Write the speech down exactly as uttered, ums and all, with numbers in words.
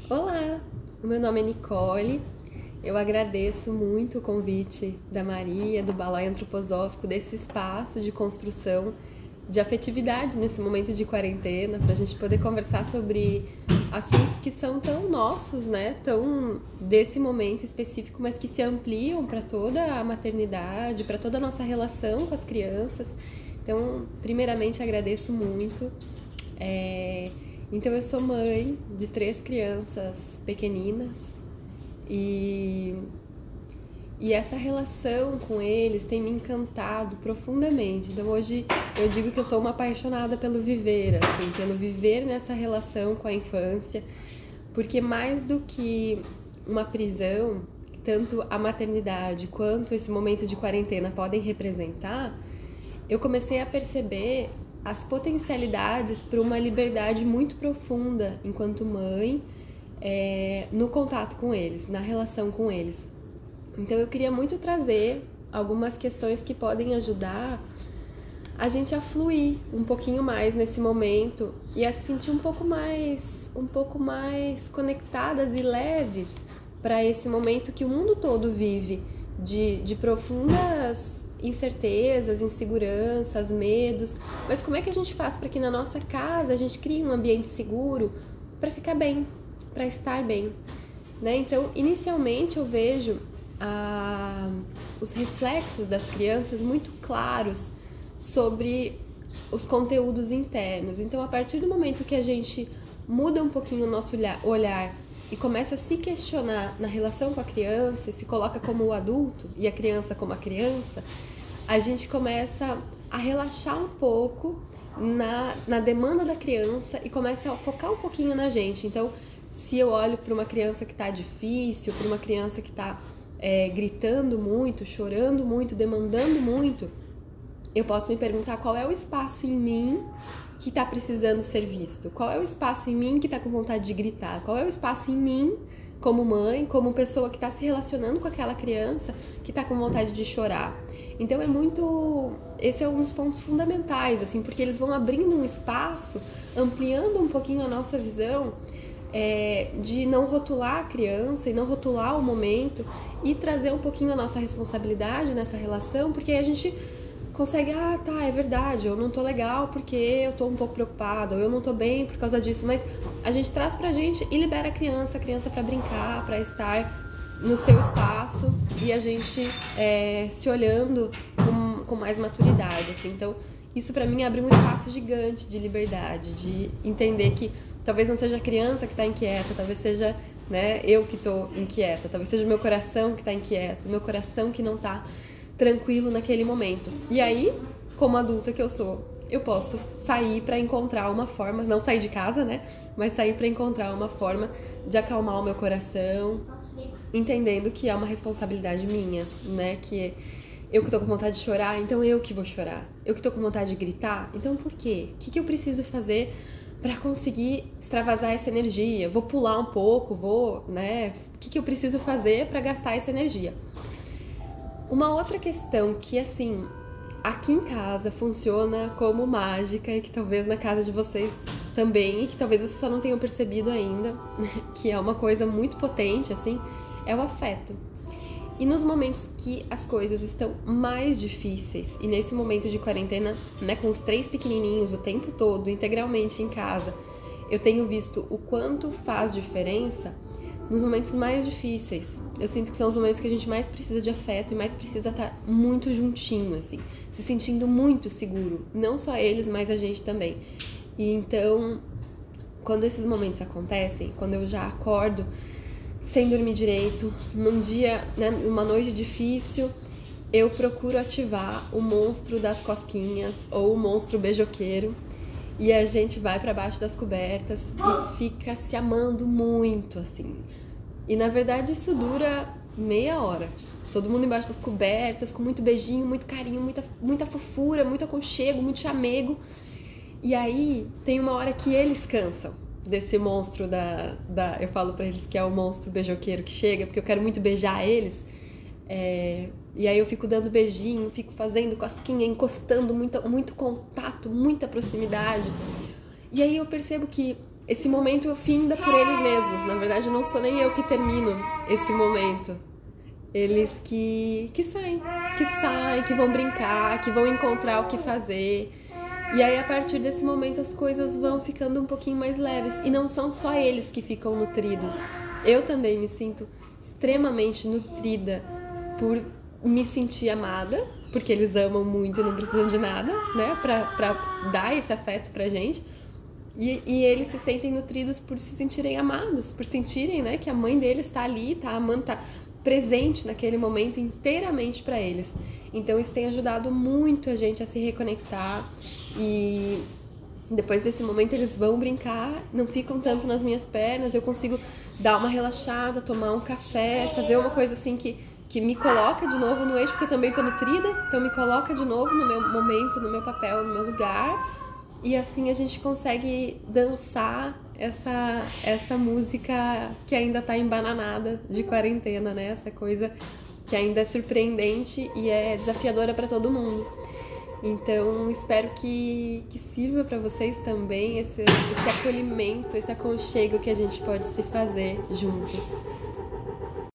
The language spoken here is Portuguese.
Olá, o meu nome é Nicole. Eu agradeço muito o convite da Maria, do Balai Antroposófico, desse espaço de construção de afetividade nesse momento de quarentena, para a gente poder conversar sobre assuntos que são tão nossos, né? Tão desse momento específico, mas que se ampliam para toda a maternidade, para toda a nossa relação com as crianças. Então, primeiramente, agradeço muito. É... Então, eu sou mãe de três crianças pequeninas e e essa relação com eles tem me encantado profundamente. Então hoje eu digo que eu sou uma apaixonada pelo viver, assim, pelo viver nessa relação com a infância, porque mais do que uma prisão, tanto a maternidade quanto esse momento de quarentena podem representar, eu comecei a perceber as potencialidades para uma liberdade muito profunda enquanto mãe, é, no contato com eles, na relação com eles. Então eu queria muito trazer algumas questões que podem ajudar a gente a fluir um pouquinho mais nesse momento e a se sentir um pouco mais, um pouco mais conectadas e leves para esse momento que o mundo todo vive de, de profundas incertezas, inseguranças, medos. Mas como é que a gente faz para que na nossa casa a gente crie um ambiente seguro para ficar bem, para estar bem, né? Então, inicialmente eu vejo Ah, os reflexos das crianças muito claros sobre os conteúdos internos. Então, a partir do momento que a gente muda um pouquinho o nosso olhar e começa a se questionar na relação com a criança, se coloca como o adulto e a criança como a criança, a gente começa a relaxar um pouco na, na demanda da criança e começa a focar um pouquinho na gente. Então, se eu olho para uma criança que está difícil, para uma criança que está É, gritando muito, chorando muito, demandando muito, eu posso me perguntar qual é o espaço em mim que está precisando ser visto, qual é o espaço em mim que está com vontade de gritar, qual é o espaço em mim como mãe, como pessoa que está se relacionando com aquela criança que está com vontade de chorar. Então é muito, esse é um dos pontos fundamentais, assim, porque eles vão abrindo um espaço, ampliando um pouquinho a nossa visão, É, de não rotular a criança e não rotular o momento e trazer um pouquinho a nossa responsabilidade nessa relação, porque aí a gente consegue, ah, tá, é verdade, eu não tô legal porque eu tô um pouco preocupada, ou eu não tô bem por causa disso, mas a gente traz pra gente e libera a criança, a criança pra brincar, pra estar no seu espaço e a gente é, se olhando com, com mais maturidade, assim. Então, isso pra mim abre um espaço gigante de liberdade, de entender que talvez não seja a criança que está inquieta, talvez seja, né, eu que estou inquieta, talvez seja o meu coração que está inquieto, o meu coração que não está tranquilo naquele momento. E aí, como adulta que eu sou, eu posso sair para encontrar uma forma, não sair de casa, né, mas sair para encontrar uma forma de acalmar o meu coração, entendendo que é uma responsabilidade minha, né, que eu que tô com vontade de chorar, então eu que vou chorar. Eu que tô com vontade de gritar, então por quê? O que, que eu preciso fazer para conseguir extravasar essa energia? Vou pular um pouco, vou, né? O que, que eu preciso fazer para gastar essa energia? Uma outra questão que, assim, aqui em casa funciona como mágica e que talvez na casa de vocês também, e que talvez vocês só não tenham percebido ainda, que é uma coisa muito potente, assim, é o afeto. E nos momentos que as coisas estão mais difíceis, e nesse momento de quarentena, né, com os três pequenininhos o tempo todo, integralmente em casa, eu tenho visto o quanto faz diferença nos momentos mais difíceis. Eu sinto que são os momentos que a gente mais precisa de afeto e mais precisa estar muito juntinho, assim, se sentindo muito seguro. Não só eles, mas a gente também. E então, quando esses momentos acontecem, quando eu já acordo sem dormir direito, num dia, né, numa noite difícil, eu procuro ativar o monstro das cosquinhas ou o monstro beijoqueiro e a gente vai pra baixo das cobertas e fica se amando muito, assim. E na verdade isso dura meia hora. Todo mundo embaixo das cobertas, com muito beijinho, muito carinho, muita, muita fofura, muito aconchego, muito chamego. E aí tem uma hora que eles cansam desse monstro da, da... Eu falo pra eles que é o monstro beijoqueiro que chega, porque eu quero muito beijar eles. É, e aí eu fico dando beijinho, fico fazendo cosquinha, encostando, muito, muito contato, muita proximidade. E aí eu percebo que esse momento finda por eles mesmos. Na verdade, não sou nem eu que termino esse momento. Eles que, que saem, que saem, que vão brincar, que vão encontrar o que fazer. E aí, a partir desse momento, as coisas vão ficando um pouquinho mais leves. E não são só eles que ficam nutridos. Eu também me sinto extremamente nutrida por me sentir amada, porque eles amam muito e não precisam de nada, né, pra, pra dar esse afeto pra gente. E, e eles se sentem nutridos por se sentirem amados, por sentirem, né, que a mãe deles tá ali, tá amando, tá presente naquele momento inteiramente pra eles. Então isso tem ajudado muito a gente a se reconectar e depois desse momento eles vão brincar, não ficam tanto nas minhas pernas, eu consigo dar uma relaxada, tomar um café, fazer uma coisa assim que, que me coloca de novo no eixo, porque eu também tô nutrida, então me coloca de novo no meu momento, no meu papel, no meu lugar. E assim a gente consegue dançar essa, essa música que ainda tá embananada de quarentena, né? Essa coisa que ainda é surpreendente e é desafiadora para todo mundo. Então, espero que, que sirva para vocês também esse, esse acolhimento, esse aconchego que a gente pode se fazer juntos.